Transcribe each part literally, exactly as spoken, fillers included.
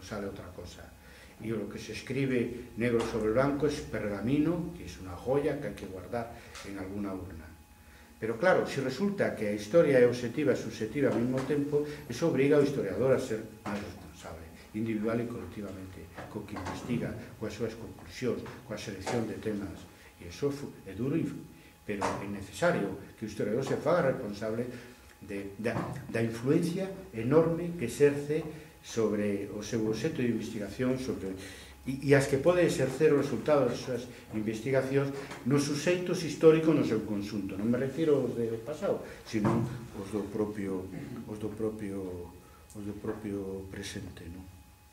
sale otra cosa. Y lo que se escribe negro sobre blanco es pergamino, que es una joya que hay que guardar en alguna urna. Pero claro, se resulta que a historia é obxectiva e subxectiva ao mesmo tempo, eso obriga ao historiador a ser máis responsable, individual e colectivamente, co que investiga, coas súas conclusións, coa selección de temas. E iso é duro, pero é necesario que o historiador se faga responsable de, da, da influencia enorme que exerce sobre o seu obxecto de investigación, sobre e, e as que pode exercer os resultados das súas investigacións nos suxeitos históricos no seu conxunto. Non me refiro aos do pasado, sino os do propio os do propio os do propio presente, non?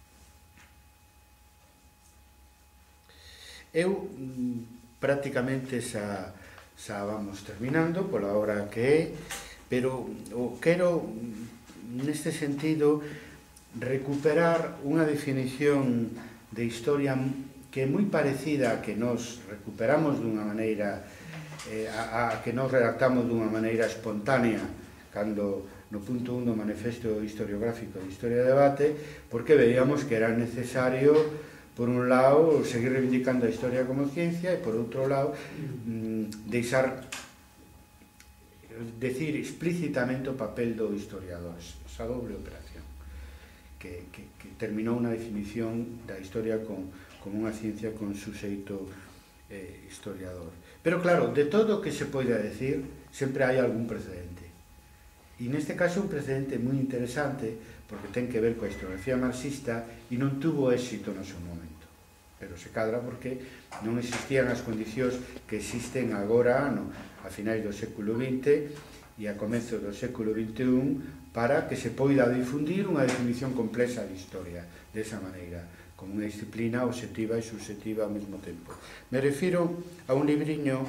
Eu prácticamente xa, xa vamos terminando pola hora que é, pero o quero neste sentido recuperar unha definición de historia que é moi parecida a que nos recuperamos dunha maneira eh, a, a que nos redactamos dunha maneira espontánea cando no punto un do manifesto historiográfico de Historia de Debate, porque veíamos que era necesario por un lado seguir reivindicando a historia como ciencia e por outro lado mm, deixar decir explícitamente o papel do historiador, esa doble operación que, que, que terminou unha definición da historia con, como unha ciencia con suxeito eh, historiador. Pero claro, de todo o que se poida decir sempre hai algún precedente, e neste caso un precedente moi interesante porque ten que ver coa historiografía marxista e non tuvo éxito no seu momento, pero se cadra porque non existían as condicións que existen agora no, a finais do século vinte e a comezos do século vinte e un para que se poida difundir unha definición complexa de historia desa maneira, como unha disciplina obxectiva e subxectiva ao mesmo tempo. Me refiro a un libriño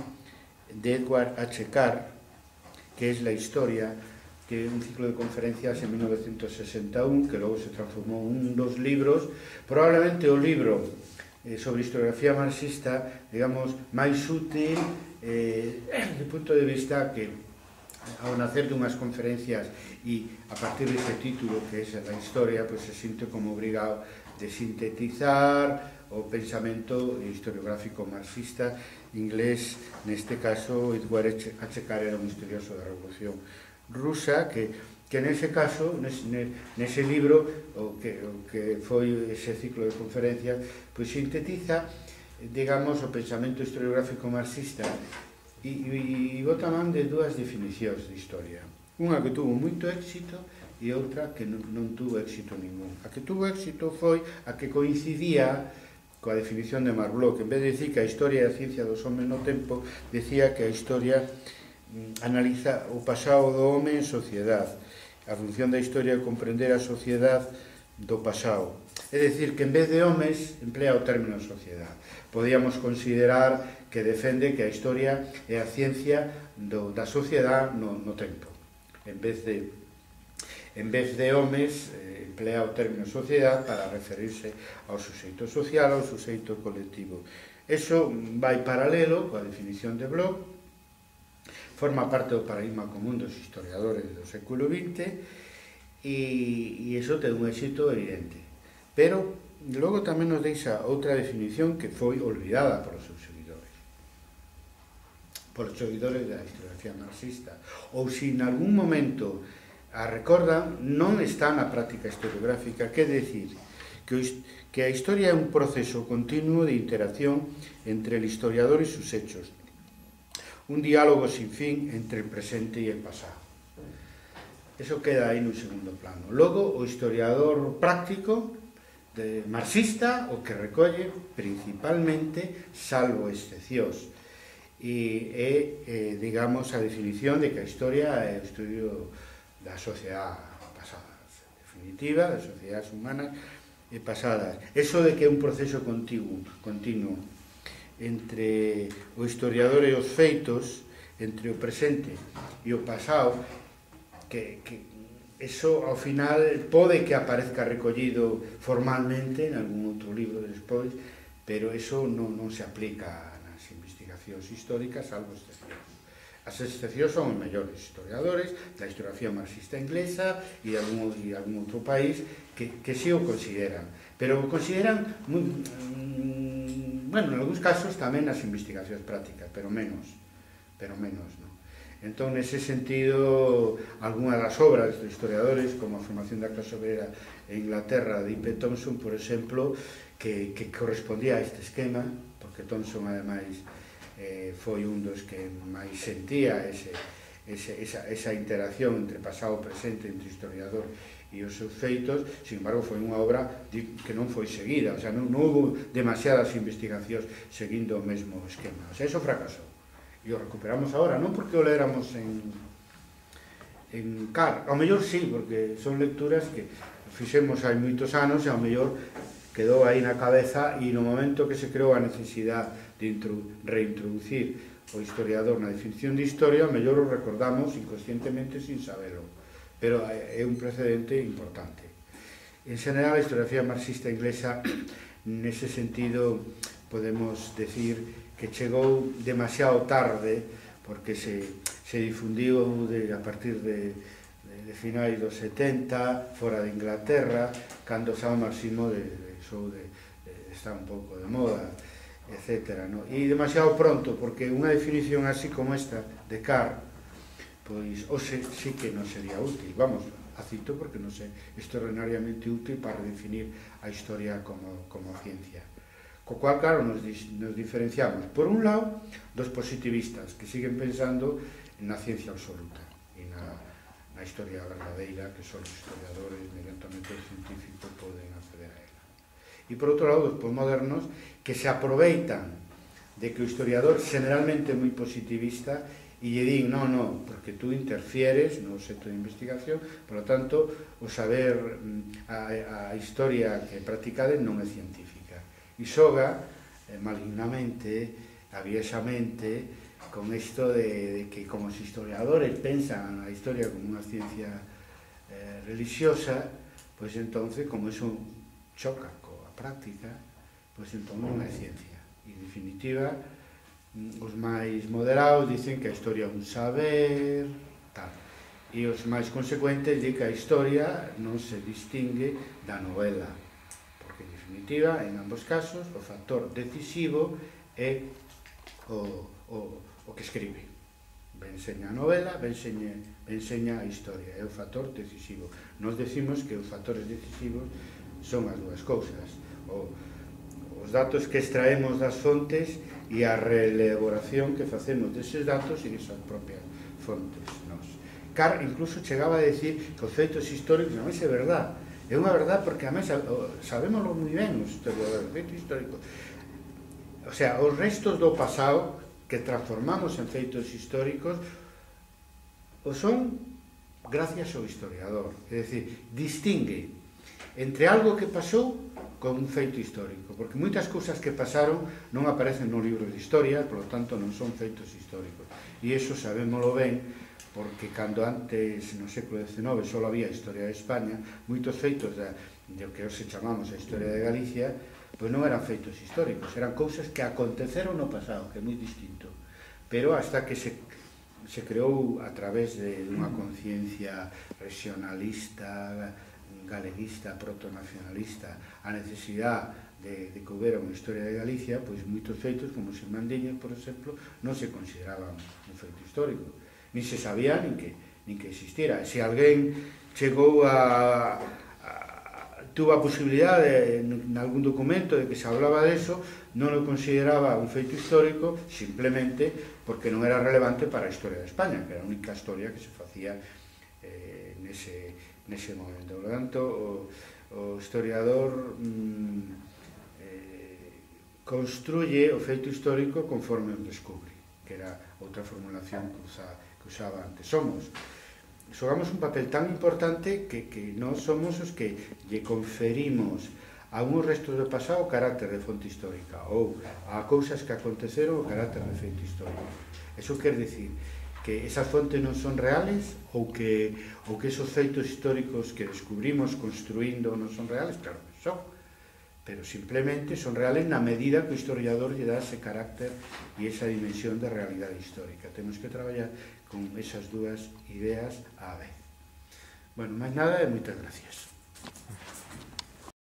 de Edward H. Carr, que é La Historia, que é un ciclo de conferencias en mil novecientos sesenta e un, que logo se transformou en un dos libros, probablemente o libro eh, sobre historiografía marxista, digamos, máis útil eh, do punto de vista que ao nacer dunhas conferencias e a partir deste título que é La Historia, pois se sinte como obrigado de sintetizar o pensamento historiográfico marxista inglés, neste caso Edward H. Carr era un estudioso da Revolución Rusa que, que nese caso, nese, nese libro o que, o que foi ese ciclo de conferencias, pois sintetiza, digamos, o pensamento historiográfico marxista e, e, e bota man de dúas definicións de historia, unha que tuvo moito éxito e outra que non, non tuvo éxito ningún. A que tuvo éxito foi a que coincidía coa definición de Marc Bloch. En vez de dicir que a historia é a ciencia dos homes no tempo, decía que a historia mm, analiza o pasado do home en sociedade. A función da historia é comprender a sociedade do pasado. É dicir, que en vez de homes emplea o término sociedade. Podíamos considerar que defende que a historia é a ciencia do, da sociedade no, no tempo. En vez de, en vez de homes, eh, emplea o término sociedade para referirse ao suxeito social, ao suxeito colectivo. Eso vai paralelo coa definición de Bloch, forma parte do paradigma común dos historiadores do século vinte e, e iso ten un éxito evidente. Pero logo tamén nos deixa outra definición que foi olvidada polos seus seguidores, polos seguidores da historiografía marxista, ou se en algún momento a recordan, non está na práctica historiográfica, que é dicir que, que a historia é un proceso continuo de interacción entre el historiador e sus hechos, un diálogo sin fin entre el presente e el pasado. Eso queda aí no segundo plano. Logo, o historiador práctico de marxista o que recolle principalmente, salvo excepcións, e é, eh, digamos, a definición de que a historia é o estudio da sociedade pasada, definitiva, das sociedades humanas e pasadas. Eso de que é un proceso continuo, continuo entre o historiador e os feitos, entre o presente e o pasado, que, que eso ao final pode que aparezca recollido formalmente en algún outro libro despois, pero eso non, non se aplica nas investigacións históricas, salvo excepcións. As excepcións son os mellores historiadores da historiografía marxista inglesa e de algún, de algún outro país que, que sí o consideran, pero o consideran moi, mm, bueno, en algúns casos tamén nas investigacións prácticas, pero menos, pero menos, non? Entón, nese sentido, algunha das obras de historiadores, como a Formación da clase obrera en Inglaterra, de I P Thompson, por exemplo, que, que correspondía a este esquema, porque Thompson, ademais, eh, foi un dos que máis sentía ese, ese, esa, esa interacción entre pasado e presente, entre historiador e os seus feitos. Sin embargo, foi unha obra que non foi seguida, o sea, non, non houve demasiadas investigacións seguindo o mesmo esquema, o sea, eso fracasou. E o recuperamos agora, non porque o léramos en, en Carr, ao mellor sí, porque son lecturas que fixemos hai moitos anos e ao mellor quedou aí na cabeza, e no momento que se creou a necesidade de reintroducir o historiador na definición de historia, ao mellor o recordamos inconscientemente sin sabelo, pero é un precedente importante. En general, a historiografía marxista inglesa, nese sentido, podemos decir que chegou demasiado tarde, porque se, se difundiu de, a partir de, de, de finais dos setenta, fora de Inglaterra, cando xa o marxismo de, de, de, de, está un pouco de moda, etcétera, no? E demasiado pronto, porque unha definición así como esta de Carr, pois, hoxe sí que non sería útil, vamos, a cito porque non sei, extraordinariamente útil para definir a historia como, como ciencia. Co cual, claro, nos, nos diferenciamos, por un lado, dos positivistas, que siguen pensando na ciencia absoluta e na, na historia verdadeira, que son os historiadores, mediante o método científico, poden acceder a ela. E por outro lado, dos posmodernos, que se aproveitan de que o historiador generalmente é moi positivista e lle din, non, non, porque tú interfieres no obxecto de investigación, por lo tanto, o saber, a, a historia que practicade non é científica. E xoga, eh, malignamente, aviesamente, con isto de, de que como os historiadores pensan a historia como unha ciencia eh, religiosa, pois entonces, como eso choca coa práctica, pois entón non é ciencia. E, en definitiva, os máis moderados dicen que a historia é un saber, tal. E os máis consecuentes dicen que a historia non se distingue da novela, porque, en definitiva, en ambos casos, o factor decisivo é o, o, o que escribe. Ben seña a novela, ben seña, ben seña a historia, é o factor decisivo. Nos decimos que os factores decisivos son as dúas cousas, o, os datos que extraemos das fontes e a reelaboración que facemos deses datos e desas propias fontes. Nos. Carr incluso chegaba a decir que os feitos históricos, non é verdad, é unha verdad porque además sabémoslo moi ben os historiadores, os feitos históricos, o sea, os restos do pasado que transformamos en feitos históricos o son gracias ao historiador, é dicir, distingue entre algo que pasou con un feito histórico, porque moitas cousas que pasaron non aparecen no libro de historia, por lo tanto non son feitos históricos, e iso sabémoslo ben, porque cando antes, no século dezenove, só había historia de España, moitos feitos de, de que hoxe chamamos a historia de Galicia, pois non eran feitos históricos, eran cousas que aconteceron no pasado, que é moi distinto, pero hasta que se, se creou a través de unha conciencia regionalista, galeguista, protonacionalista, a necesidade de, de que houbera unha historia de Galicia, pois moitos feitos, como os Irmandiños, por exemplo, non se consideraban un feito histórico, nin se sabía nin que, nin que existira. Se alguén chegou a, a tuvo a posibilidade en, en algún documento de que se hablaba de eso, non o consideraba un feito histórico simplemente porque non era relevante para a historia de España, que era a única historia que se facía eh, nese nese momento. Por lo tanto, o, o historiador mm, eh, construye o feito histórico conforme o descubre, que era outra formulación que, usa, que usaba antes. Somos, xogamos un papel tan importante que, que non somos os que lle conferimos a uns restos do pasado o carácter de fonte histórica ou a cousas que aconteceron o carácter de feito histórico. Eso quer dicir que esas fontes non son reales ou que, ou que esos feitos históricos que descubrimos construindo non son reales, claro que son, pero simplemente son reales na medida que o historiador lle dá ese carácter e esa dimensión de realidade histórica. Temos que traballar con esas dúas ideas á vez. Bueno, máis nada e moitas gracias.